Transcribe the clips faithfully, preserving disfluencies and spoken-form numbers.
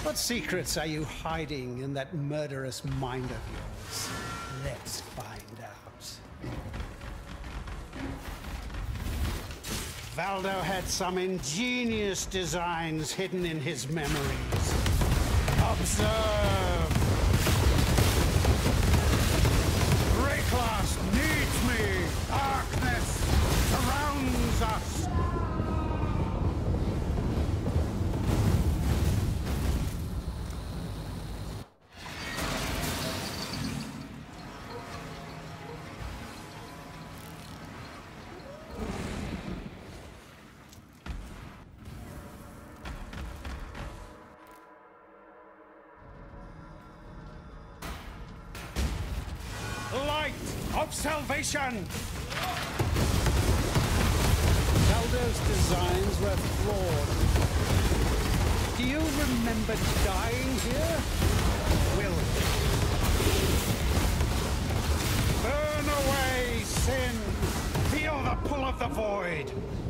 What secrets are you hiding in that murderous mind of yours? Let's find out. Valdo had some ingenious designs hidden in his memories. Observe! Rayclass needs me! Darkness surrounds us! Of salvation! Valdo's designs were flawed. Do you remember dying here? Will burn away sin! Feel the pull of the void!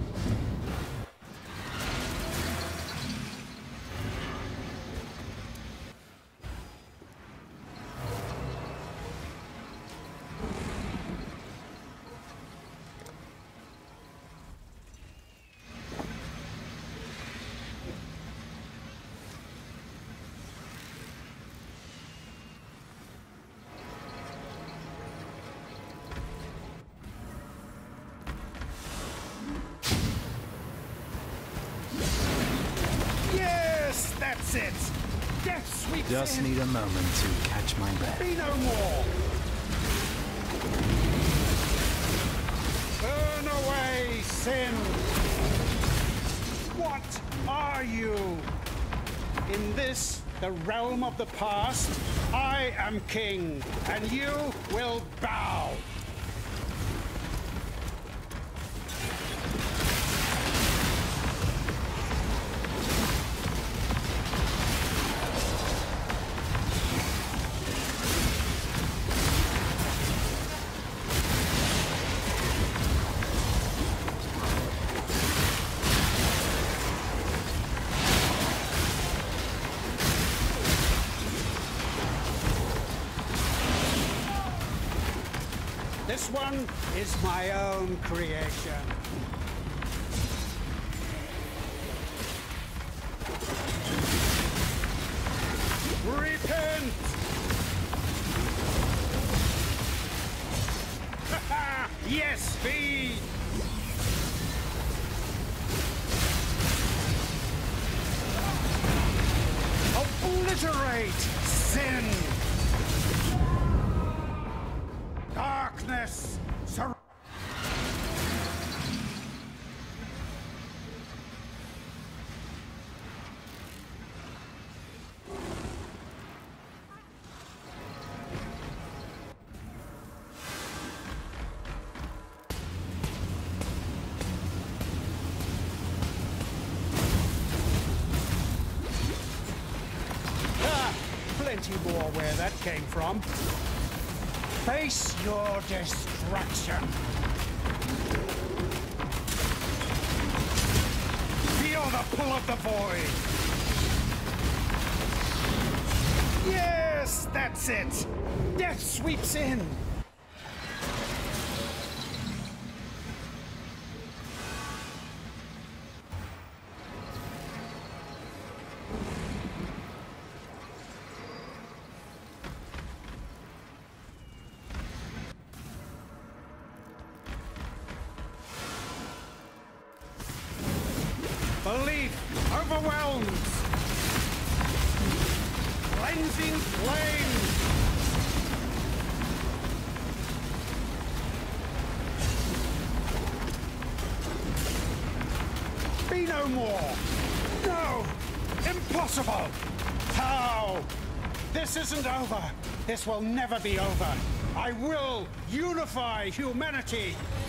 That's it! Death sweeps Just in. need a moment to catch my breath. Be no more! Burn away, sin! What are you? In this, the realm of the past, I am king, and you will bow! This one is my own creation. Repent! Yes, be! Obliterate sin! Darkness! Sur ah, plenty more where that came from. Face your destruction. Feel the pull of the void. Yes, that's it. Death sweeps in. Belief overwhelms. Cleansing flame. Be no more. No. Impossible. How? This isn't over. This will never be over. I will unify humanity.